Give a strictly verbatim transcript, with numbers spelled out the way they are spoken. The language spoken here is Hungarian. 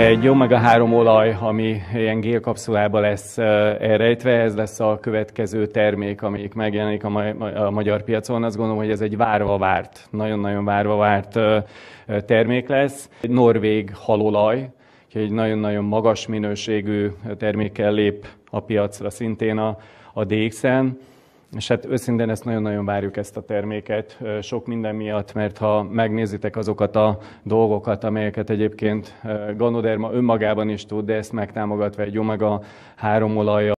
Egy omega három olaj, ami ilyen gélkapszulában lesz elrejtve, ez lesz a következő termék, amelyik megjelenik a magyar piacon. Azt gondolom, hogy ez egy várva várt, nagyon-nagyon várva várt termék lesz. Egy norvég halolaj, egy nagyon-nagyon magas minőségű termékkel lép a piacra szintén a, a dé iksz-en. És hát őszintén ezt nagyon-nagyon várjuk, ezt a terméket, sok minden miatt, mert ha megnézitek azokat a dolgokat, amelyeket egyébként Ganoderma önmagában is tud, de ezt megtámogatva egy omega három olajjal,